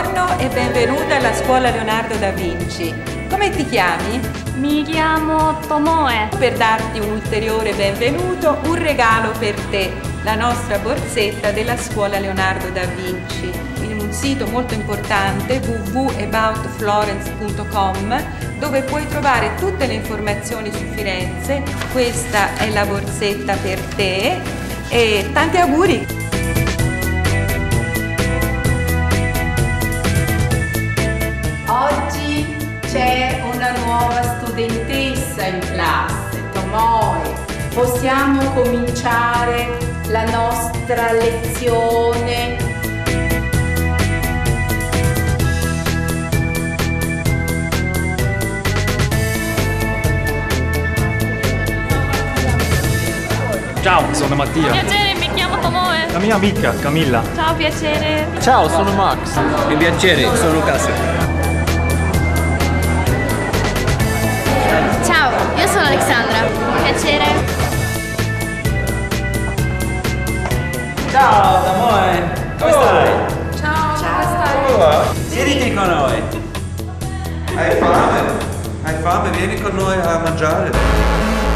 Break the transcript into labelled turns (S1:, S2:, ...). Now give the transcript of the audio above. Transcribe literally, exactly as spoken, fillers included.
S1: Buongiorno e benvenuta alla Scuola Leonardo da Vinci. Come ti chiami?
S2: Mi chiamo Tomoe.
S1: Per darti un ulteriore benvenuto, un regalo per te, la nostra borsetta della Scuola Leonardo da Vinci. In un sito molto importante, w w w punto about florence punto com, dove puoi trovare tutte le informazioni su Firenze. Questa è la borsetta per te e tanti auguri! Oggi c'è una nuova studentessa in classe, Tomoe. Possiamo cominciare la nostra lezione.
S3: Ciao, sono Mattia.
S2: Piacere, mi chiamo Tomoe.
S3: La mia amica, Camilla.
S2: Ciao, piacere.
S4: Ciao, sono Max.
S5: Mi piacere, sono Casa.
S2: Ciao, io sono Alexandra. Piacere.
S5: Ciao, Tomoe. Come stai?
S2: Ciao, come stai?
S5: Siediti con noi.
S6: Hai fame? Hai fame? Vieni con noi a mangiare.